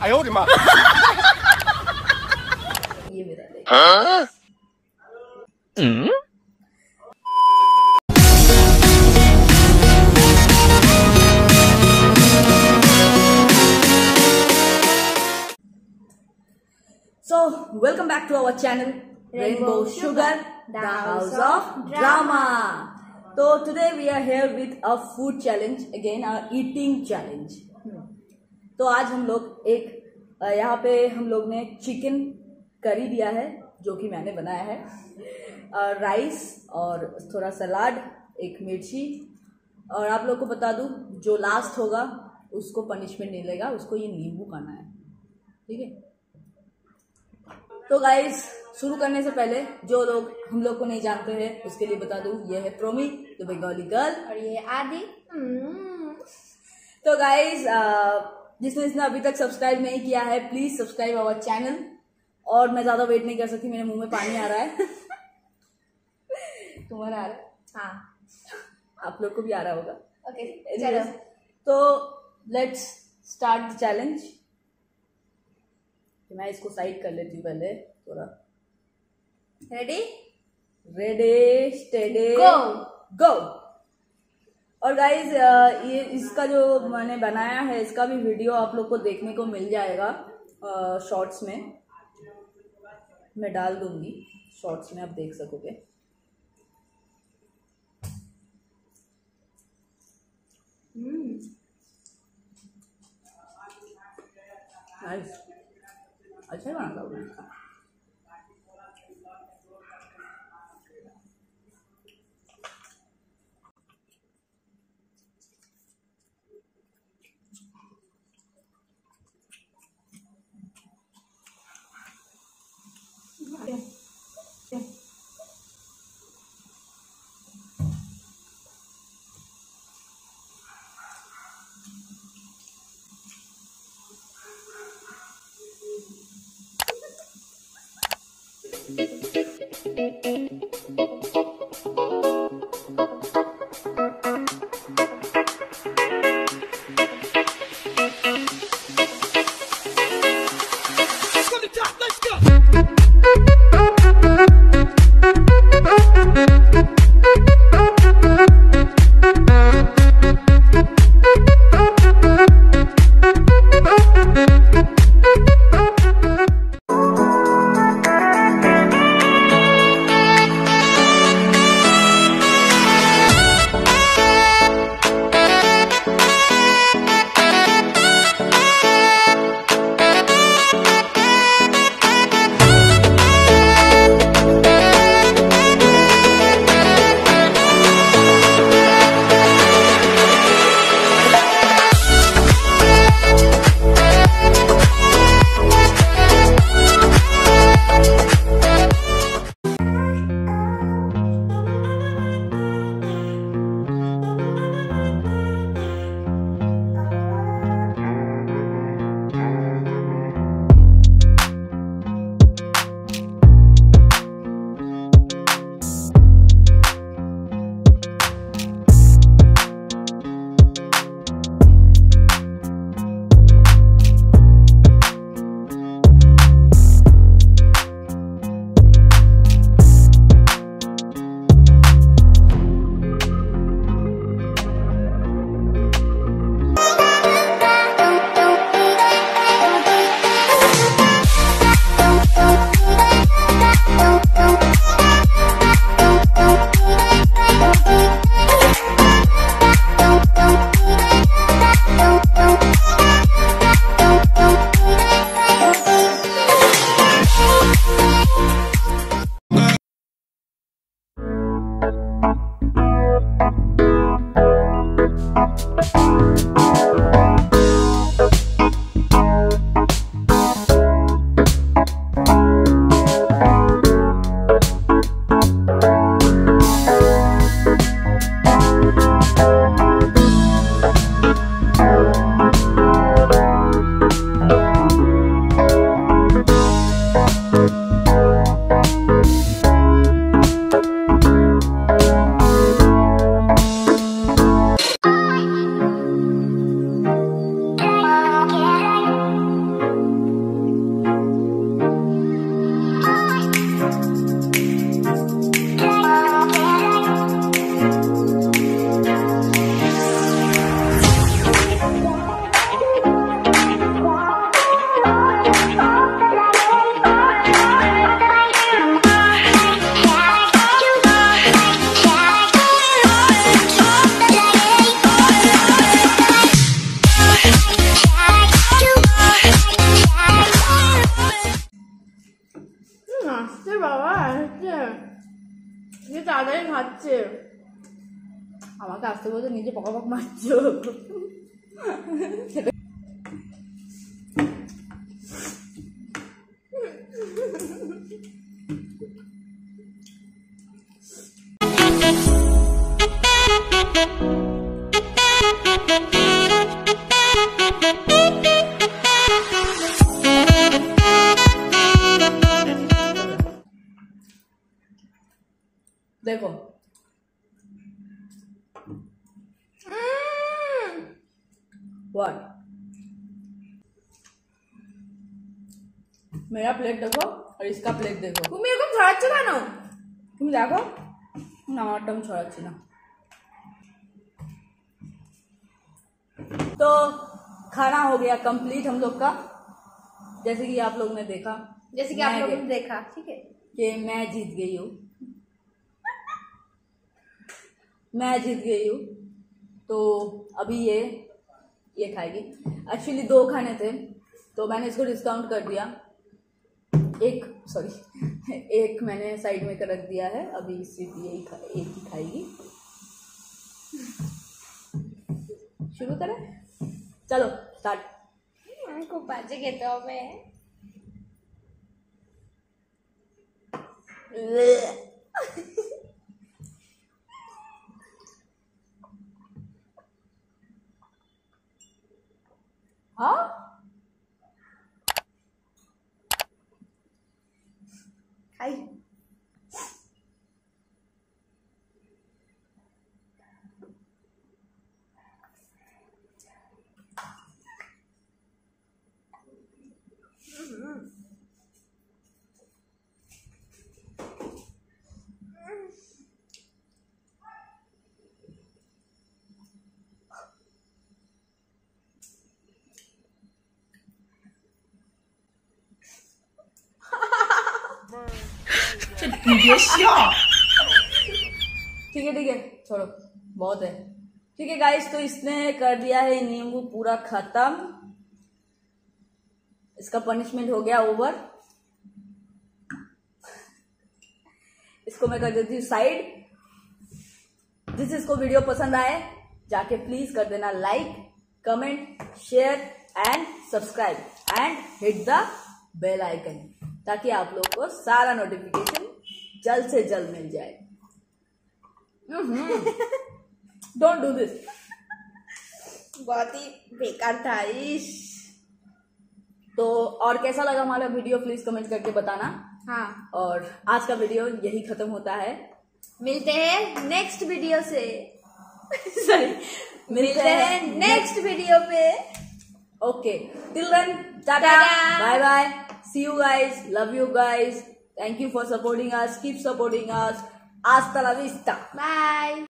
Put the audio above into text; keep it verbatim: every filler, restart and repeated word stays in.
哎呦我的妈！ ये मेरा देख। हाँ? हम्म? So welcome back to our channel Rainbow Sugar, the House of Drama. So today we are here with a food challenge, again a eating challenge. तो आज हम लोग एक यहाँ पे हम लोग ने चिकन करी दिया है जो कि मैंने बनाया है, राइस और थोड़ा सलाद, एक मिर्ची, और आप लोग को बता दूं जो लास्ट होगा उसको पनिशमेंट नहीं लेगा, उसको ये नींबू खाना है, ठीक है। तो गाइस शुरू करने से पहले जो लोग हम लोग को नहीं जानते हैं उसके लिए बता दूं, ये है प्रोमी द बंगाली गर्ल और ये आदि। तो गाइस जिसने इसने अभी तक सब्सक्राइब नहीं किया है प्लीज सब्सक्राइब आवर चैनल। और मैं ज्यादा वेट नहीं कर सकती, मेरे मुंह में पानी आ रहा है। तुम्हारा आ रहा है? हाँ, आप लोग को भी आ रहा होगा। ओके चलो तो लेट्स स्टार्ट द चैलेंज। मैं इसको साइड कर लेती हूँ पहले थोड़ा। Ready ready steady go go. और गाइज ये इसका जो मैंने बनाया है इसका भी वीडियो आप लोग को देखने को मिल जाएगा शॉर्ट्स में, मैं डाल दूंगी शॉर्ट्स में, आप देख सकोगे। हम्म नाइस, अच्छा ही बना था। তাড়াতাড়ি খাচ্ছে। আমাকে আসতে বলতে নিজে পকা পক মারছ। देखो व्हाट मेरा प्लेट देखो और इसका प्लेट देखो। তুমি এরকম ছড়াচ্ছ কেন? तुम देखो ना टम ছড়াচ্ছি না। तो खाना हो गया कंप्लीट हम लोग का, जैसे कि आप लोग ने देखा, जैसे कि आप लोगों ने देखा, ठीक है, कि मैं जीत गई हूँ। मैं जीत गई हूँ तो अभी ये ये खाएगी। एक्चुअली दो खाने थे तो मैंने इसको डिस्काउंट कर दिया, एक सॉरी एक मैंने साइड में कर रख दिया है। अभी सिर्फ यही खा, एक ही खाएगी। शुरू करें, चलो स्टार्ट। আমাকে বাজে খেতে হবে। हाँ খাই। ठीक है ठीक है छोड़ो, बहुत है। ठीक है गाइस, तो इसने कर दिया है नींबू पूरा खत्म। इसका पनिशमेंट हो गया ओवर। इसको मैं कर देती हूँ साइड। जिस इसको वीडियो पसंद आए जाके प्लीज कर देना like, comment, share and subscribe and hit the bell icon, ताकि आप लोग को सारा नोटिफिकेशन जल्द से जल्द मिल जाए। Don't do this. बहुत ही बेकार था इस। तो और कैसा लगा हमारा वीडियो प्लीज कमेंट करके बताना। हाँ, और आज का वीडियो यही खत्म होता है। मिलते हैं नेक्स्ट वीडियो से। सॉरी, मिलते हैं नेक्स्ट वीडियो पे। Okay, till then tata, tata. Bye bye, see you guys, love you guys, thank you for supporting us, keep supporting us, hasta la vista। Bye.